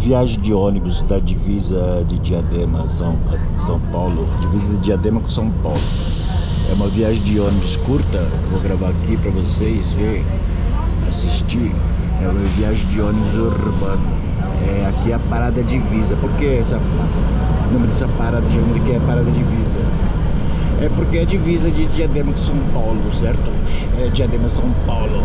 viagem de ônibus da divisa de Diadema, São Paulo, divisa de Diadema com São Paulo. É uma viagem de ônibus curta, que eu vou gravar aqui para vocês verem, assistir. É uma viagem de ônibus urbano. Aqui é a parada divisa. Por que o nome dessa parada de ônibus aqui é parada divisa? É porque é divisa de Diadema com São Paulo, certo? É Diadema, São Paulo.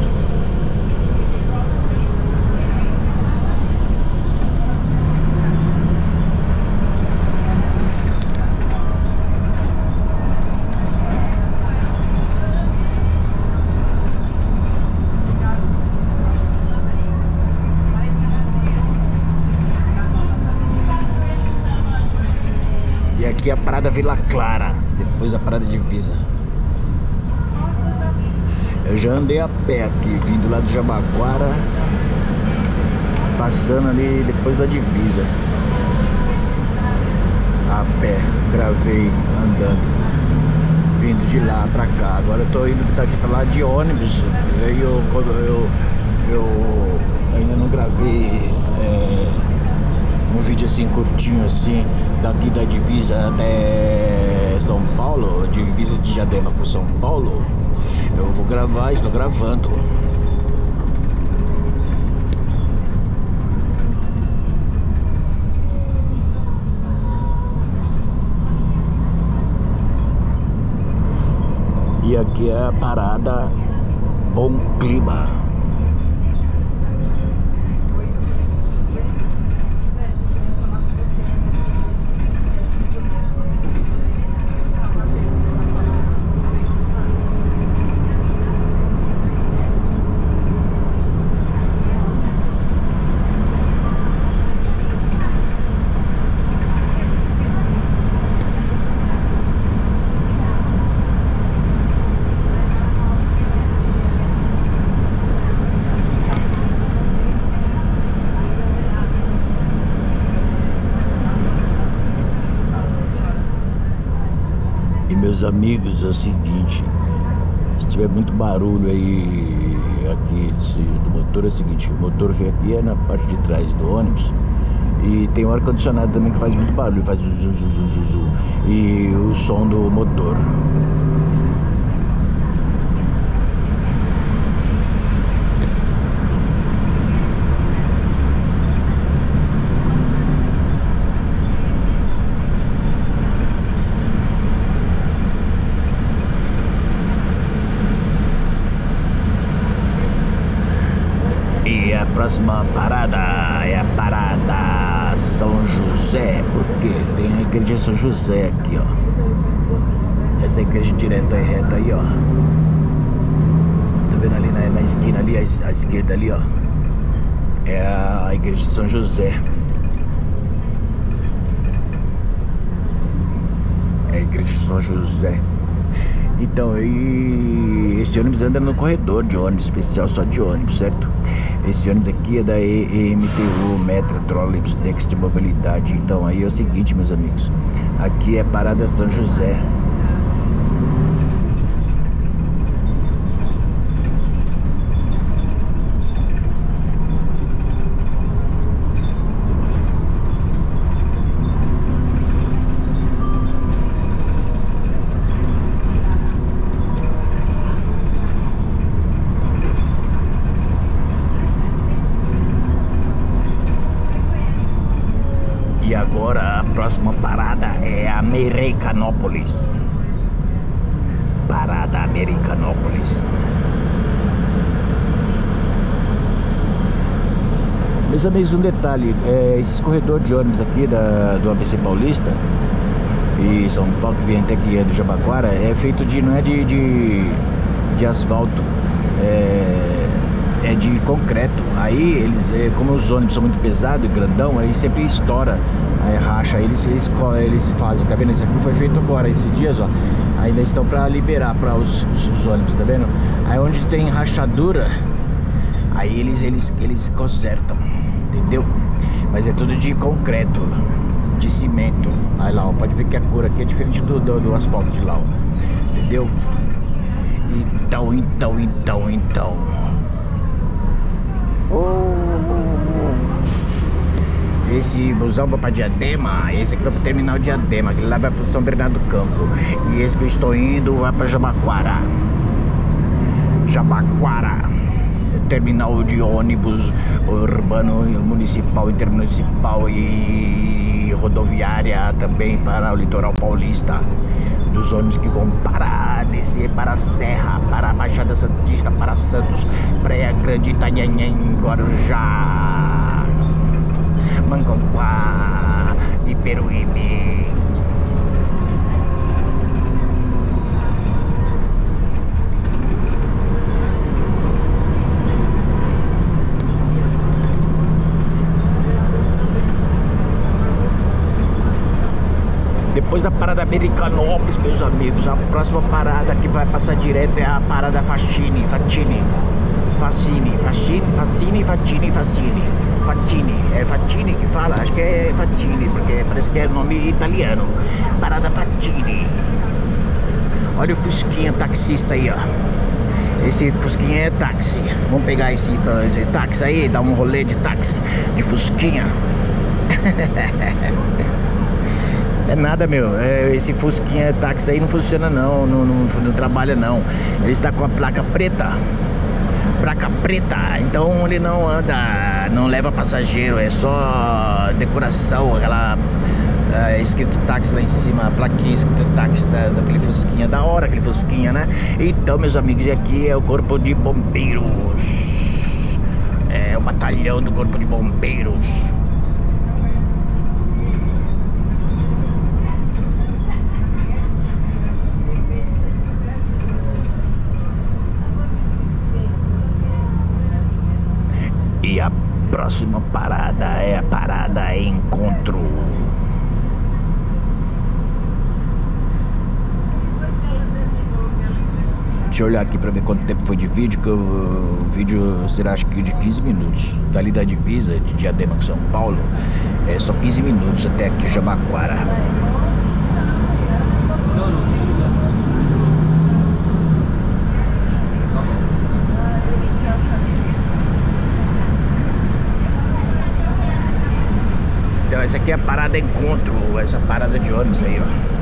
E aqui é a parada Vila Clara, depois a parada divisa. Eu já andei a pé aqui, vindo lá do Jabaquara, passando ali depois da divisa. A pé, gravei andando, vindo de lá pra cá. Agora eu tô indo daqui pra lá de ônibus. Aí eu ainda não gravei um vídeo assim curtinho assim, daqui da divisa até São Paulo, divisa de Diadema com São Paulo. Eu vou gravar, estou gravando. E aqui é a parada Bom Clima. E meus amigos, é o seguinte, se tiver muito barulho aí aqui do motor, é o seguinte, o motor vem aqui na parte de trás do ônibus e tem um ar-condicionado também que faz muito barulho, faz zu, e o som do motor. E a próxima parada é a parada São José, porque tem a igreja São José aqui, ó. Essa igreja direta e reta aí, ó. Tá vendo ali na esquina ali, à esquerda ali, ó. É a igreja de São José. É a igreja de São José. Então, esse ônibus anda no corredor de ônibus especial, só de ônibus, certo? Esse ônibus aqui é da EMTU, Metra, Trolleybus, Next Mobilidade. Então, aí é o seguinte, meus amigos. Aqui é parada São José. E agora a próxima parada é Americanópolis. Parada Americanópolis. Meus amigos, um detalhe, esses corredores de ônibus aqui do ABC Paulista e São Paulo, que vem até aqui do Jabaquara, é feito não é de asfalto, é de concreto. Aí eles, como os ônibus são muito pesados e grandão, aí sempre estoura, racha. Aí eles fazem, tá vendo? Isso aqui foi feito agora, esses dias, ó. Ainda estão para liberar para os ônibus, tá vendo? Aí onde tem rachadura, aí eles consertam, entendeu? Mas é tudo de concreto, de cimento. Aí lá, ó, pode ver que a cor aqui é diferente do asfalto de lá, ó. Entendeu? Então. esse busão vai pra Diadema, esse aqui vai pro terminal Diadema, aquele lá vai pro São Bernardo do Campo. E esse que eu estou indo vai pra Jabaquara. Jabaquara, terminal de ônibus urbano, municipal, intermunicipal e rodoviária também para o litoral paulista. Dos ônibus que vão para descer para a Serra, para a Baixada Santista, para Santos, Praia Grande, Itanhanhém, Guarujá, Mangonguá e Peruíbe. Depois da parada Americanópolis, meus amigos, a próxima parada que vai passar direto é a parada Facchini. É Facchini que fala? Acho que é Facchini, porque parece que é nome italiano. Parada Facchini. Olha o Fusquinha taxista aí, ó. Esse Fusquinha é táxi. Vamos pegar esse táxi aí, dar um rolê de táxi, de Fusquinha. É nada, meu. Esse Fusquinha táxi aí não funciona não trabalha não. Ele está com a placa preta. Então ele não anda, não leva passageiro, é só decoração, aquela escrito táxi lá em cima, a plaquinha escrito táxi daquele Fusquinha, da hora aquele Fusquinha, né? Então, meus amigos, e aqui é o Corpo de Bombeiros. É o batalhão do Corpo de Bombeiros. E a próxima parada é a parada Encontro. Deixa eu olhar aqui pra ver quanto tempo foi de vídeo, que o vídeo será acho que de 15 minutos. Dali da divisa de Diadema com São Paulo, é só 15 minutos até aqui Jabaquara. Então essa aqui é a parada Encontro, essa parada de ônibus aí, ó.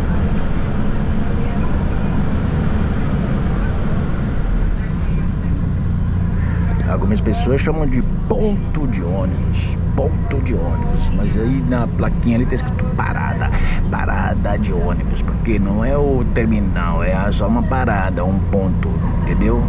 Algumas pessoas chamam de ponto de ônibus, mas aí na plaquinha ali tá escrito parada de ônibus, porque não é o terminal, é só uma parada, um ponto, entendeu?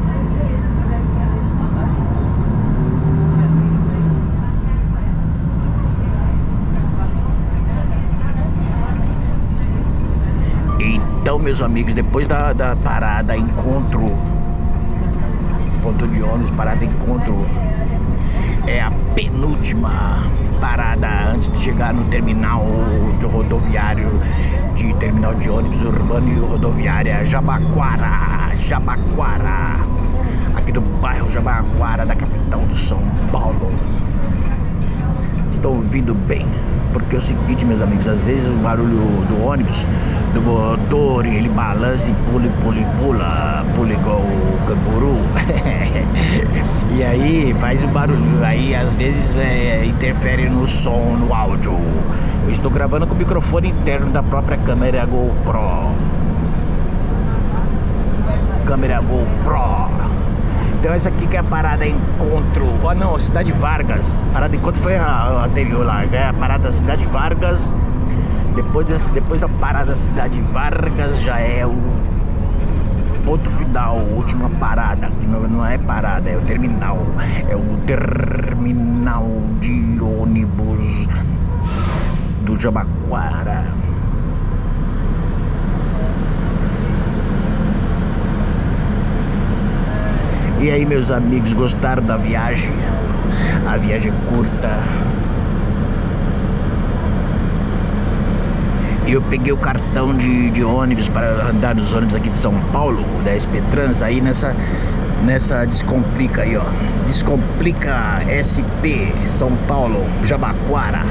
Então, meus amigos, depois da parada Encontro, ponto de ônibus, parada Encontro, é a penúltima parada antes de chegar no terminal de rodoviário, de terminal de ônibus urbano e rodoviária Jabaquara, aqui do bairro Jabaquara, da capital do São Paulo. Estão ouvindo bem, porque é o seguinte, meus amigos, às vezes o barulho do ônibus, do motor, ele balança e pula igual o canguru. E aí faz o barulho, aí às vezes interfere no som, no áudio. Eu estou gravando com o microfone interno da própria câmera GoPro. Então essa aqui que é a parada Encontro. Oh não, Cidade Vargas. Parada Encontro foi a anterior lá, é a parada Cidade Vargas. Depois da parada Cidade Vargas já é o ponto final, última parada. Que não é parada, é o terminal. É o terminal de ônibus do Jabaquara. E aí, meus amigos, gostaram da viagem? A viagem é curta. Eu peguei o cartão de ônibus para andar nos ônibus aqui de São Paulo, da SP Trans, aí nessa Descomplica aí, ó. Descomplica SP São Paulo, Jabaquara.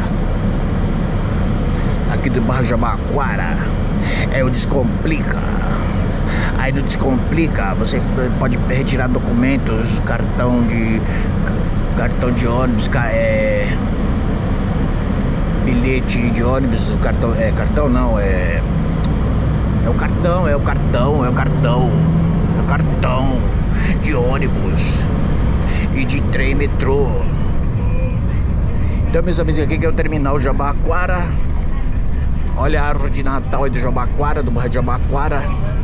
Aqui do bairro Jabaquara é o Descomplica. Aí no Descomplica você pode retirar documentos, cartão de ônibus, bilhete de ônibus, o cartão, cartão não, é o cartão, é o cartão, é o cartão, é o cartão de ônibus e de trem metrô. Então, meus amigos, aqui que é o terminal Jabaquara. Olha a árvore de Natal aí do Jabaquara, do bairro de Jabaquara.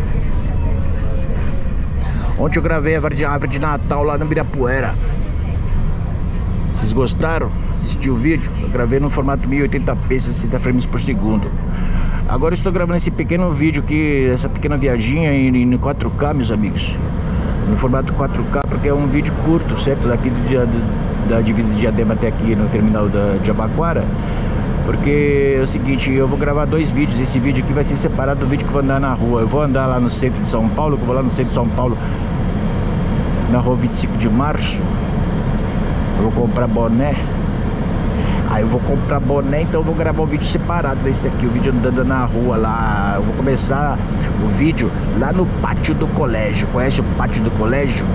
Ontem eu gravei a árvore de Natal lá no Ibirapuera. Vocês gostaram? Assistiu o vídeo? Eu gravei no formato 1080p, 60 frames por segundo. Agora eu estou gravando esse pequeno vídeo aqui, essa pequena viaginha em 4K, meus amigos. No formato 4K, porque é um vídeo curto, certo? Daqui da divisa de Diadema até aqui no terminal de Jabaquara. Porque é o seguinte, eu vou gravar 2 vídeos. Esse vídeo aqui vai ser separado do vídeo que eu vou andar na rua. Eu vou andar lá no centro de São Paulo, que eu vou lá no centro de São Paulo, na rua 25 de março. Eu vou comprar boné. Aí eu vou comprar boné, então eu vou gravar um vídeo separado desse aqui, o vídeo andando na rua lá. Eu vou começar o vídeo lá no pátio do colégio. Conhece o pátio do colégio?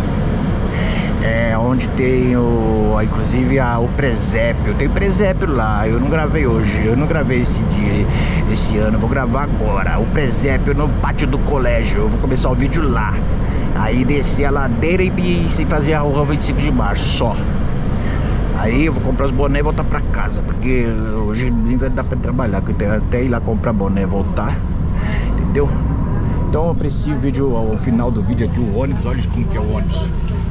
É onde tem inclusive o presépio. Tem presépio lá. Eu não gravei hoje, eu não gravei esse ano. Eu vou gravar agora o presépio no pátio do colégio. Eu vou começar o vídeo lá. Aí descer a ladeira e sem fazer a rua 25 de março só. Aí eu vou comprar os bonés e voltar pra casa, porque hoje nem vai dar pra trabalhar, porque eu tenho até ir lá comprar boné e voltar. Entendeu? Então eu aprecio o vídeo, ao final do vídeo aqui, o ônibus. Olha como que é o ônibus.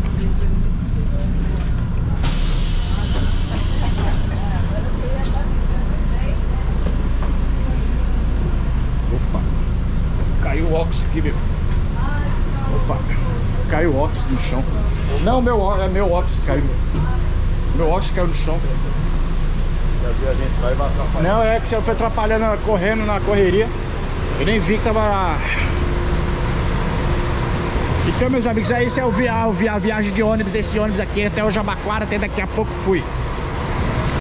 Opa, caiu o óculos aqui, meu. Opa, caiu o óculos no chão. Não, meu óculos caiu. Meu óculos caiu no chão. Não, é que você foi atrapalhando, correndo na correria. Eu nem vi que tava. Então, meus amigos, esse é a viagem de ônibus, desse ônibus aqui até o Jabaquara, até daqui a pouco fui.